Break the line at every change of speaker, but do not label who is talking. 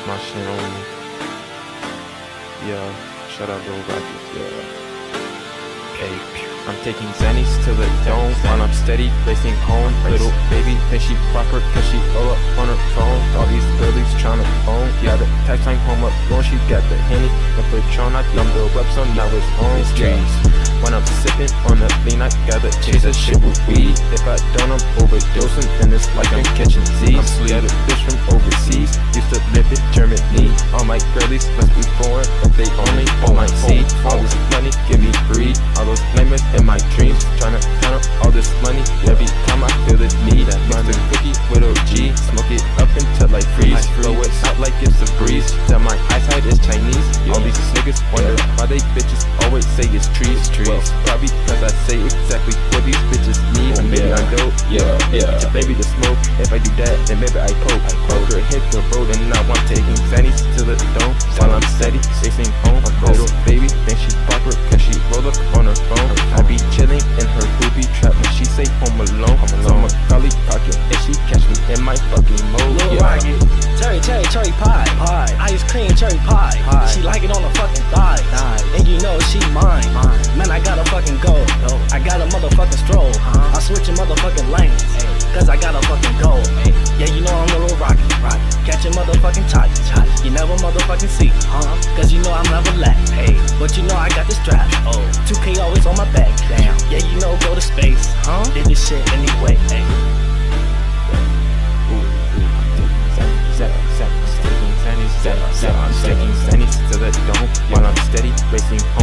my shit on me. Yeah, shout out Lil Rocket, yeah. Hey, I'm taking Xannies to the dome while I'm steady racing home. Little baby, think she proper cause she all up on her phone. All these girlies tryna phone. Yeah, the tax time home up long. She got the Henny, the Patron. I dumped the reps on, now it's home. Streets. When I'm sipping on the lean, I gotta chase a shit with weed. If I don't, I'm overdosing, and it's like I'm catching Z's. Got a bitch from overseas, used to live in Germany. All my girlies must be foreign, but they only on my seat. All this money, give me greed. All those nightmares in my dreams, tryna count up all this money. Every time I feel the need, mix the cookie with OG, smoke it up until I freeze. Blow it out like it's a breeze. Tell my eyesight is Chinese. All these niggas wonder why they bitches always say it's trees. Well, probably cause I say exactly what these bitches need. And maybe I'm dope, yeah. Baby to smoke. If I do that, then maybe I poke. Poker hit the road and now I'm taking Xannies to the dome while I'm steady racing home. Little baby think she proper cause she roll up on her phone. I be chilling in her booby trap when she say home alone. So I'ma probably pocket if she catch me in my fucking mode.
Lil Rocket, cherry pie. Ice cream cherry pie. She like it on the fucking thighs. And you know she mine. Man, I gotta fucking go. I got a motherfucking stroll. I switch a motherfucking lanes, cause I gotta fucking go. Yeah, you know I'm the Lil Rocket. Catching motherfucking charges. You never motherfucking see, cause you know I'm never lack. But you know I got this strap. 2K always on my back. Damn. Yeah, you know go to space. Did this shit anyway.
I'm taking Xannies to the dome while I'm steady racing home.